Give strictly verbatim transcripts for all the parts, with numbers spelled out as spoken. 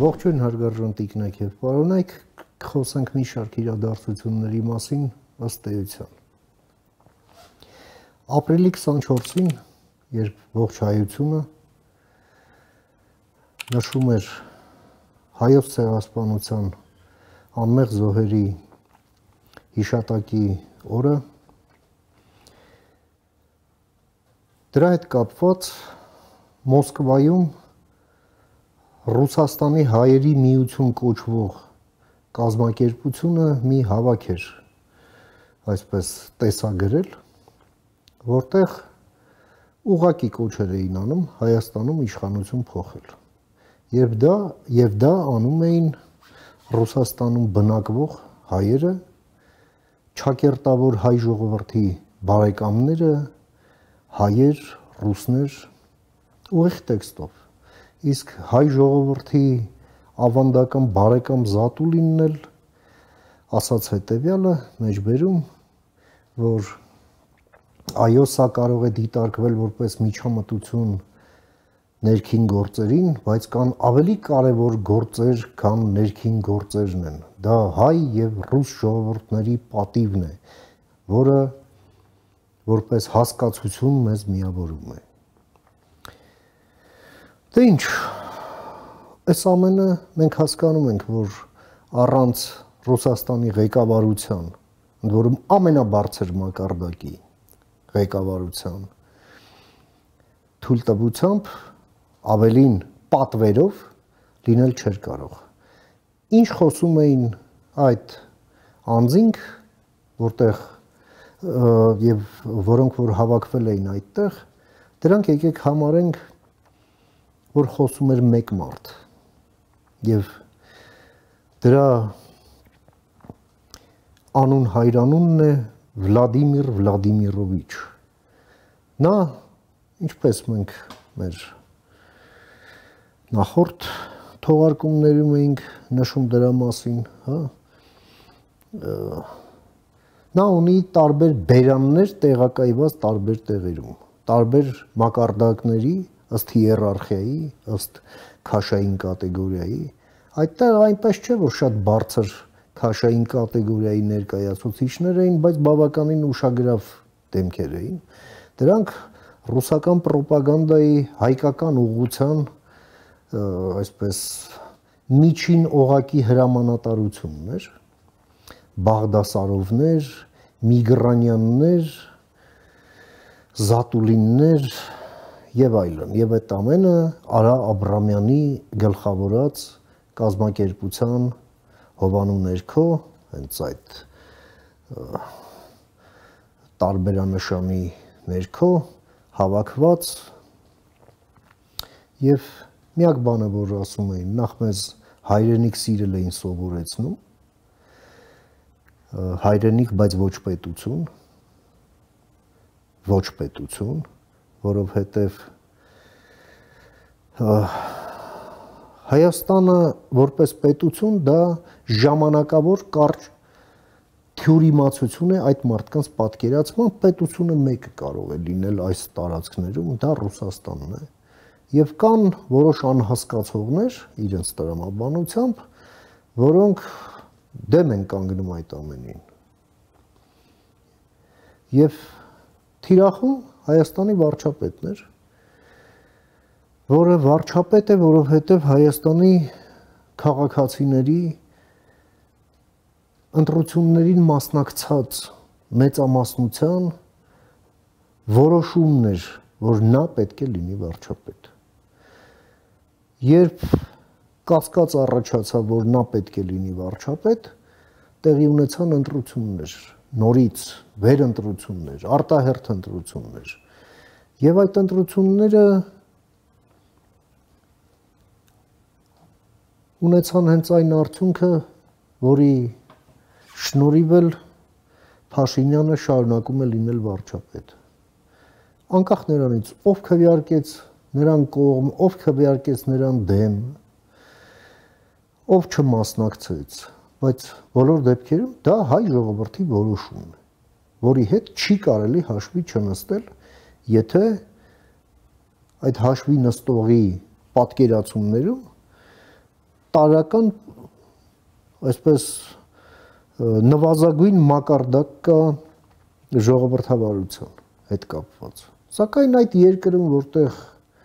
Ողջույն հարգարժան տիկնայք եւ պարոնայք, խոսենք մի շարք իրադարձությունների մասին ըստ էության։ Ապրիլի քսանչորսին, երբ ողջ հայությունը նշում էր հայոց ցեղասպանության անմեղ զոհերի հիշատակի օրը, դրա հետ կապված Մոսկվայում Ռուսաստանի հայերի միություն կոչվող կազմակերպությունը մի հավաք էր, այսպես տեսագրել, որտեղ ուղղակի կոչեր էին անում Հայաստանում իշխանություն փոխել։ Եվ դա եւ դա անում էին Ռուսաստանում բնակվող հայերը, ճակերտավոր հայ ժողովրդի բարեկամները, հայեր, ռուսներ, ուղիղ տեքստով։ Իսկ հայ ժողովրդի ավանդական բարեկամ Զատուլինն էլ ասաց հետևյալը մեջբերում, որ այո, սա կարող է դիտարկվել որպես միջամտություն ներքին գործերին, բայց կան ավելի կարևոր գործեր, քան ներքին գործերն են։ Դա հայ եւ ռուս ժողովուրդների պատիվն է, որը որպես հասկացություն մեզ միավորում է։ Դե ինչ, այս ամենը մենք հասկանում ենք, որ առանց Ռուսաստանի ղեկավարության, ընդ որում ամենաբարձր մակարդակի ղեկավարության թույլտվությամբ ավելին պատվերով լինել չէր կարող։ Ինչ խոսում էին այդ անձինք, որտեղ եւ որոնք որ հավաքվել էին այդտեղ, դրանք եկեք համարենք, որ խոսում էր մեկ մարդ եւ դրա անուն հայրանունն է Վլադիմիր Վլադիմիրովիչ։ Նա, ինչպես մենք մեր նախորդ թողարկումներում էինք նշում դրա մասին, հա, նա ունի տարբեր բերաններ տեղակայված տարբեր տեղերում, տարբեր մակարդակների ըստ հիերարխիայի, ըստ քաշային կատեգորիայի, այդտեղ այնպես չէ, որ շատ բարձր քաշային կատեգորիայի ներկայացուցիչներ էին, բայց բավականին ուշագրավ դեմքեր էին։ Դրանք ռուսական պրոպագանդայի հայկական ուղղության, այսպես միջին օղակի հրամանատարություններ, Բաղդասարովներ, Միգրանյաններ, Զատուլիններ եւ այլն, եւ այդ ամենը Արա Աբրամյանի գլխավորած կազմակերպության հովանու ներքո, հենց այդ տարբերանշանի ներքո հավաքված եւ միակ բանը, որ ասում էին, նախ մեզ հայրենիք սիրել էին սովորեցնում, հայրենիք, բայց ոչ պետություն, ոչ պետություն, որովհետև Հայաստանը որպես պետություն դա ժամանակավոր կարճ թյուրիմացություն է այդ մարդկանց պատկերացման, պետությունը մեկը կարող է լինել այս տարածքներում, դա Ռուսաստանն է, եւ կան որոշ անհասկացողներ իրենց տրամաբանությամբ, որոնք դեմ են կանգնում այդ ամենին։ Եվ թիրախում Հայաստանի վարչապետն էր, որը վարչապետ է, որովհետև Հայաստանի քաղաքացիների ընտրություններին մասնակցած մեծամասնության որոշումն էր, որ նա պետք է լինի վարչապետ։ Երբ կասկած առաջացավ, որ նա պետք է լինի վարչապետ, տեղի ունեցան ընտրություններ, նորից վերընտրություններ, արտահերթ ընտրություններ։ Եվ այդ ընտրությունները ունեցան հենց այն արդյունքը, որի շնորհիվ էլ Փաշինյանը շարունակում է լինել վարչապետ։ Անկախ նրանից, ով քվեարկեց նրան կողմ, ով քվեարկեց նրան դեմ, ով չմասնակցեց, բայց բոլոր դեպքերում դա հայ ժողովրդի որոշումն է, որի հետ չի կարելի հաշվի չնստել, եթե այդ հաշվի նստողի պատկերացումներում տարական այսպես նվազագույն մակարդակ կա ժողովրդավարության հետ կապված։ Սակայն այդ երկրում, որտեղ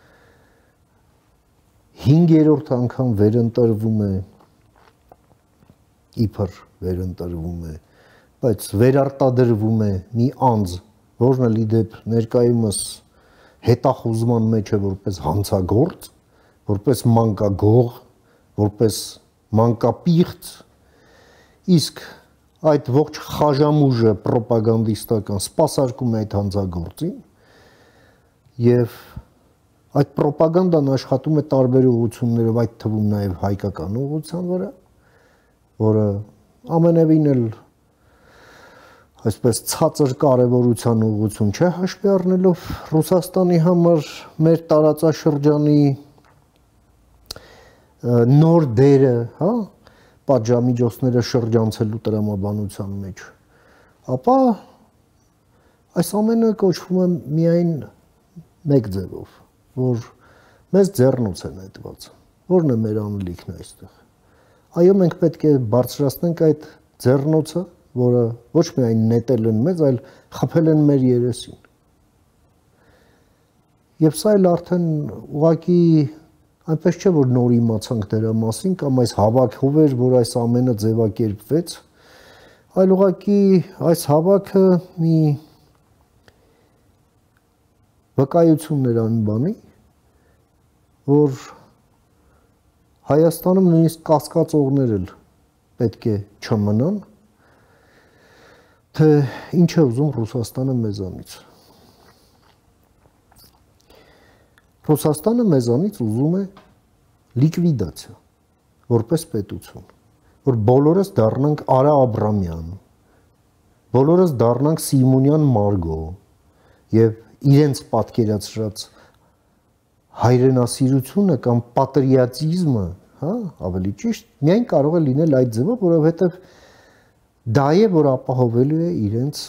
հինգերորդ անգամ վերընտրվում է, իբր վերընտրվում է, բայց վերարտադրվում է մի անձ, որն էլ ի դեպ ներկայումս հետախուզման մեջ է որպես հանցագործ, որպես մանկագող, որպես մանկապիղծ, իսկ այդ ողջ խաժամուժը պրոպագանդիստական սպասարկում է այդ հանցագործին եւ այդ պրոպագանդան աշխատում է տարբեր ուղղություններով, այդ թվում նաեւ հայկական ուղղության վրա, որը ամենևին էլ այսպես ցածր կարևորության ուղղություն չէ հաշվի առնելով Ռուսաստանի համար մեր տարածաշրջանի նոր դերը, հա, պատժամիջոցները շրջանցելու տրամաբանության մեջ, ապա այս ամենը կոչվում է միայն մեկ ձևով, որ մեզ ձեռնոց է նետված, որն է մեր անելիքն այստեղ։ Այո, մենք պետք է բարձրացնենք այդ ձեռնոցը, որը ոչ միայն նետել են մեզ, այլ խփել են մեր երեսին։ Եվ սա էլ արդեն ուղղակի այնպես չէ, որ նոր իմացանք դրա մասին, կամ այս հավաքով էր, որ այս ամենը ձևակերպվեց, այլ ուղղակի այս հավաքը մի վկայությունն էր այն բանի, որ Հայաստանում նույնիսկ կասկածողներ էլ պետք է չմնան, թե ինչ է ուզում Ռուսաստանը մեզանից։ Ռուսաստանը մեզանից ուզում է լիկվիդացիա, որպես պետություն, որ բոլորս դառնանք Արա Աբրամյան, բոլորս դառնանք Սիմոնյան Մարգո եւ իրենց պատկերացրած հայրենասիրությունը կամ պատրիոտիզմը, հա, ավելի ճիշտ, միայն կարող է լինել այդ ձևով, որովհետեւ դա է, որ ապահովելու է իրենց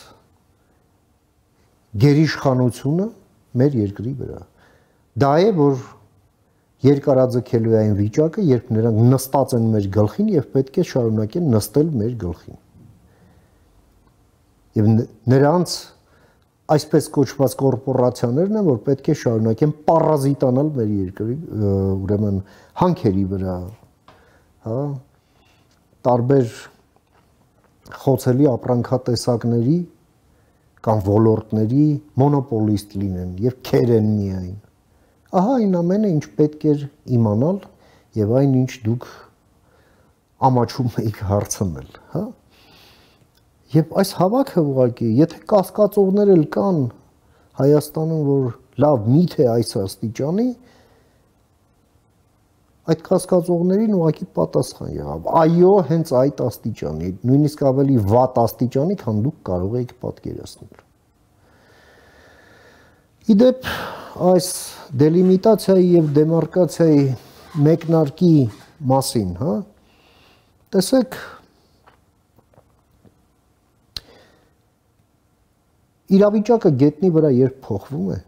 գերիշխանությունը մեր երկրի վրա։ Դա է, որ երկարաձգելու է այն վիճակը, երբ նրանք նստած են մեր գլխին եւ պետք է շարունակեն նստել մեր գլխին։ Եվ նրանց այսպես կոչված կորպորացիաներն են, որ պետք է շարունակեն պարազիտանալ մեր երկրի, ուրեմն հանքերի վրա, հա, տարբեր խոցելի ապրանքատեսակների կամ ոլորտների մոնոպոլիստ լինեն եւ քերեն միայն։ Ահա այն ամենը, ինչ պետք էր իմանալ եւ այն, ինչ դուք ամաչում եք հարցնել, հա։ Եվ այս հավաքը ուղղակի, եթե կասկածողներ էլ կան Հայաստանում, որ լավ միթե այս աստիճանի, այդ կասկածողներին ուղղակի պատասխան եղավ։ Այո, հենց այդ աստիճանի, նույնիսկ ավելի վատ աստիճանի, քան դուք կարող եք պատկերացնել։ Իդեպ այս դելիմիտացիայի եւ դեմարկացիայի մեկնարկի մասին, հա, տեսեք, իրավիճակը գետնի վրա երբ փոխվում է,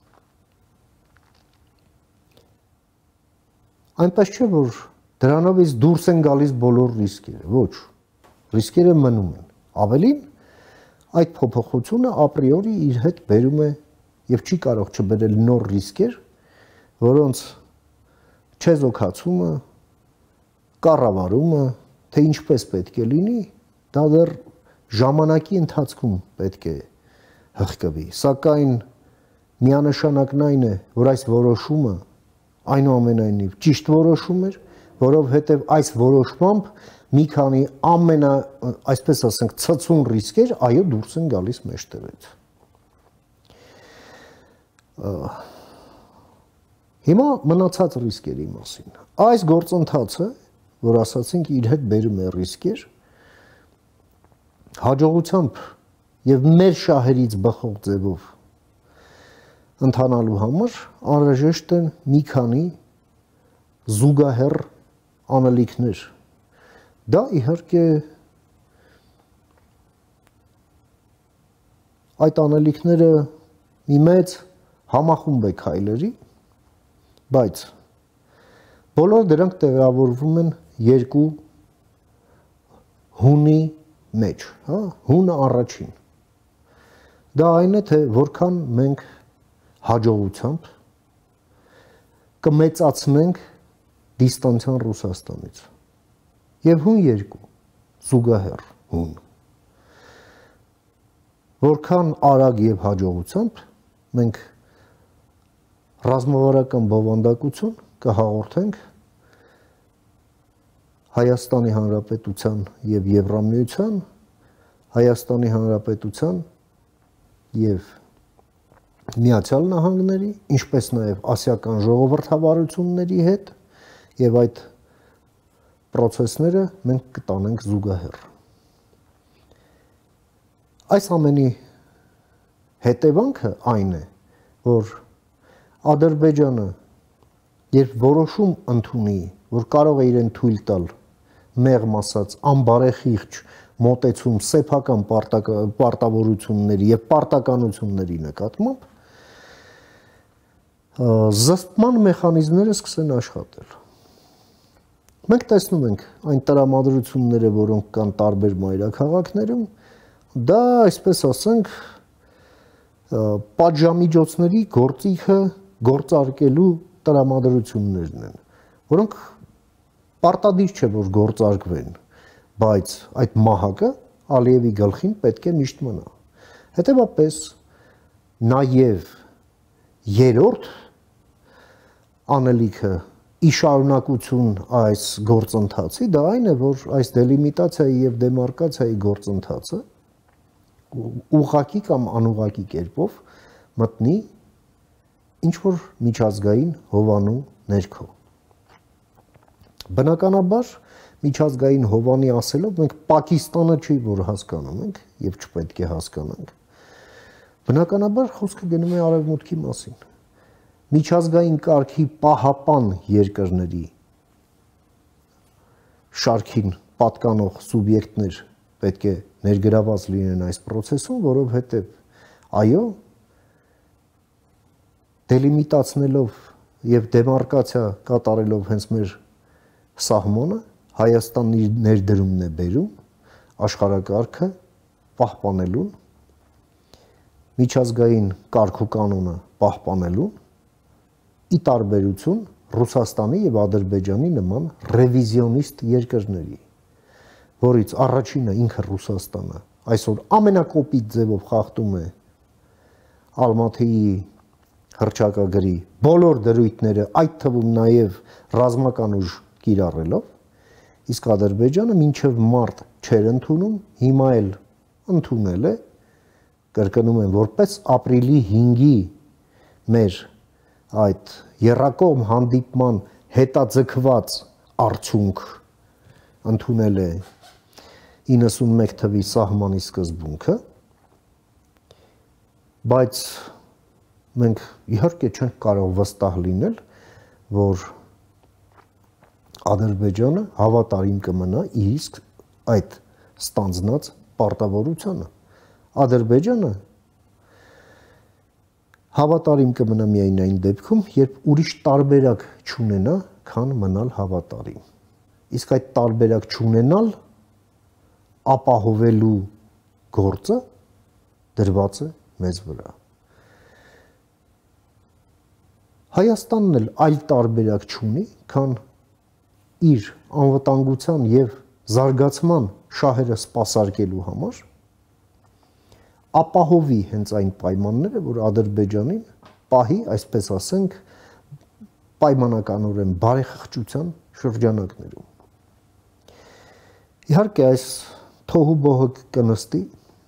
այնպես չէ, որ դրանովից դուրս են գալիս բոլոր ռիսկերը, ոչ, ռիսկերը մնում են, ավելին, այդ փոփոխությունը ապրիորի իր հետ բերում է եւ չի կարող չբերել նոր ռիսկեր, որոնց չեզոքացումը, կառավարումը, թե ինչպես պետք է լինի, դա դեռ ժամանակի ընթացքում պետք է հղկվի, սակայն միանշանակն այն է, որ այս որոշումը այնուամենայնիվ ճիշտ որոշում էր, որովհետև այս որոշմամբ մի քանի ամենա, այսպես ասենք, ցցուն ռիսկեր, այո, դուրս են գալիս մեջտեղից։ Հիմա մնացած ռիսկերի մասին։ Այս գործընթացը, որ ասացինք, իր հետ բերում է ռիսկեր, հաջողությամբ եւ մեր շահերից բխող ձևով ընթանալու համար անհրաժեշտ են մի քանի զուգահեռ անելիքներ։ Դա իհարկե այդ անելիքները մի մեծ համախումբ է քայլերի, բայց բոլոր դրանք տեղավորվում են երկու հունի մեջ, հա, հունը առաջին։ Դա այն է, թե որքան մենք հաջողությամբ կմեծացնենք դիստանցիան Ռուսաստանից։ Եվ հուն երկու, զուգահեռ հուն։ Որքան արագ եւ հաջողությամբ մենք ռազմավարական բովանդակություն կհաղորդենք Հայաստանի Հանրապետության եւ Եվրամիության, Հայաստանի Հանրապետության եւ Միացյալ Նահանգների, ինչպես նաեւ ասիական ժողովրդավարությունների հետ եւ այդ պրոցեսները մենք կտանենք զուգահեռ։ Այս ամենի հետևանքը այն է, որ Ադրբեջանը երբ որոշում ընդունի, որ կարող է իրեն թույլ տալ մեղմ ասած անբարեխիղճ մոտեցում սեփական պարտավորությունների եւ պարտականությունների նկատմամբ, զսպման մեխանիզմները սկսեն աշխատել։ Մենք տեսնում ենք այն տրամադրությունները, որոնք կան տարբեր մայրաքաղաքներում, դա, այսպես ասենք, պատժամիջոցների գործիքը գործարկելու տրամադրություններն են, որոնք պարտադիր չէ, որ գործարկվեն, բայց այդ մահակը Ալիևի գլխին պետք է միշտ մնա։ Հետևաբար նաև երրորդ անելիքը ի շարունակություն այս գործընթացի, դա այն է, որ այս դելիմիտացիայի եւ դեմարկացիայի գործընթացը ուղղակի կամ անուղղակի կերպով մտնի ինչ-որ միջազգային հովանու ներքո։ Բնականաբար միջազգային հովանի ասելով մենք Պակիստանը չի որ հասկանում ենք եւ չպետք է հասկանանք։ Բնականաբար խոսքը գնում է արևմուտքի մասին։ Միջազգային կարգի պահապան երկրների շարքին պատկանող սուբյեկտներ պետք է ներգրաված լինեն այս process-ում, որովհետև այո, դելիմիտացնելով եւ դեմարկացիա կատարելով հենց մեր սահմանը Հայաստանի ներդրումն է բերում աշխարհակարգը պահպանելուն, միջազգային կարգ ու կանոնը պահպանելուն, ի տարբերություն Ռուսաստանի եւ Ադրբեջանի նման ռևիզիոնիստ երկրների, որից առաջինը ինքը Ռուսաստանը այսօր ամենակոպիտ ձևով խախտում է Ալմաթիի հռչակագրի բոլոր դրույթները, այդ թվում նաեւ ռազմական ուժ կիրառելով, իսկ Ադրբեջանը մինչև մարտ չեր ընդունում, հիմա էլ ընդունել է, կրկնում եմ, որպես ապրիլի հինգի մեր այդ երրակողմ հանդիպման հետաձգված արդյունք ընդունել է իննսունմեկ թվի սահմանի սկզբունքը, բայց մենք իհարկե չենք կարող վստահ լինել, որ Ադրբեջանը հավատարիմ կմնա իսկ այդ ստանձնած պարտավորությանը։ Ադրբեջանը հավատարիմ կմնա միայն այն դեպքում, երբ ուրիշ տարբերակ չունենա, քան մնալ հավատարիմ։ Իսկ այդ տարբերակ չունենալ ապահովելու գործը դրված է մեզ վրա։ Հայաստանն էլ այլ տարբերակ չունի, քան իր անվտանգության եւ զարգացման շահերը սպասարկելու համար ապահովի հենց այն պայմանները, որ Ադրբեջանին պահի, այսպես ասենք, պայմանականորեն բարեխղճության շրջանակներում։ Իհարկե այս թոհուբոհը կնստի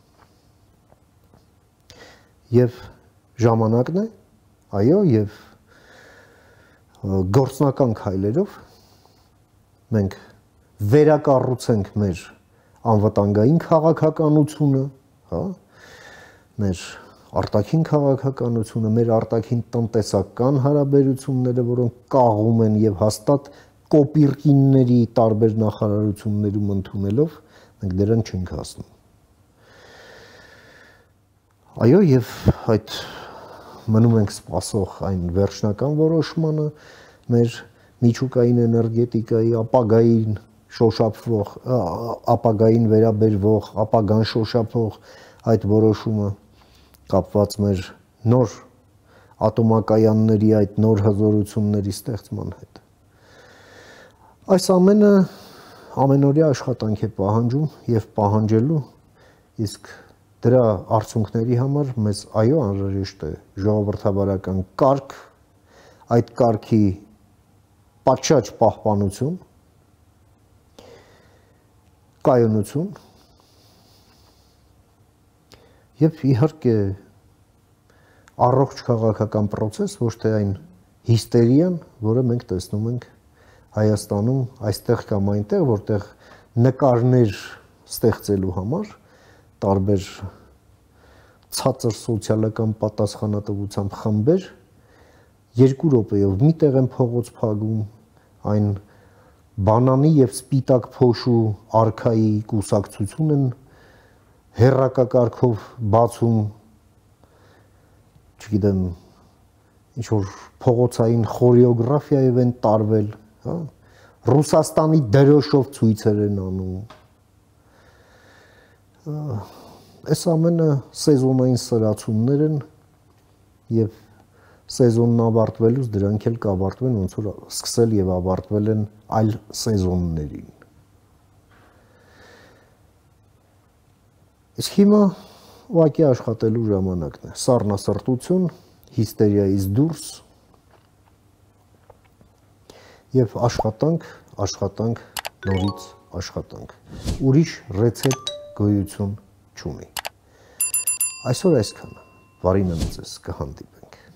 եւ ժամանակն է, այո, եւ գործնական քայլերով մենք վերակառուցենք մեր անվտանգային քաղաքականությունը, հա, մեր արտաքին քաղաքականությունը, մեր արտաքին տնտեսական հարաբերությունները, որոնք կաղում են եւ հաստատ կոպիրկինների տարբեր նախարարություններում ընդունելով մենք դրան չենք հասնում։ Այո, եւ այդ մնում ենք սպասող այն վերջնական որոշմանը մեր միջուկային էներգետիկայի ապագային շոշափվող, ապագային վերաբերվող, ապագան շոշափող այդ որոշումը կապված մեր նոր ատոմակայանների այդ նոր հզորությունների ստեղծման հետ։ Այս ամենը ամենօրյա աշխատանք է պահանջում եւ պահանջելու, իսկ դրա արդյունքների համար մեզ այո անհրաժեշտ է ժողովրդավարական կարգ, այդ կարգի պատշաճ պահպանություն, կայունություն եւ իհարկե առողջ քաղաքական process, ոչ թե այն հիստերիան, որը մենք տեսնում ենք Հայաստանում, այստեղ կամ այնտեղ, որտեղ նկարներ ստեղծելու համար տարբեր ցածր սոցիալական պատասխանատվությամբ խմբեր երկու րոպեով միտեղ են փողոց փագում, այն բանանի եւ սպիտակ փոշու արքայի կուսակցություն են հերրակակարգով բացում, չգիտեմ, ինչ որ փողոցային խորեոգրաֆիայով են տարվել, հա, Ռուսաստանի դրոշով ցույցեր են անում։ Այս ամենը սեզոնային սրացումներ են եւ սեզոնն ավարտվելուց դրանք էլ կավարտվեն, ոնց որ սկսել եւ ավարտվել են այլ սեզոններին։ Իսկ հիմա ուղղակի աշխատելու ժամանակն է, սառնասրտություն, հիստերիայից դուրս եւ աշխատանք, աշխատանք, նորից աշխատանք։ Ուրիշ ռեցեպտ գոյություն չունի։ Այսօր այսքանը։ Վարինը մեծես կհանդիպենք։